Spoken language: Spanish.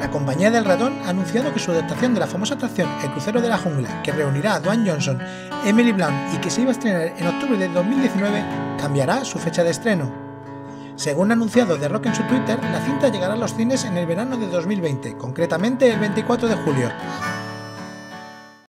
La compañía del ratón ha anunciado que su adaptación de la famosa atracción El crucero de la jungla, que reunirá a Dwayne Johnson, Emily Blunt y que se iba a estrenar en octubre de 2019, cambiará su fecha de estreno. Según ha anunciado The Rock en su Twitter, la cinta llegará a los cines en el verano de 2020, concretamente el 24 de julio,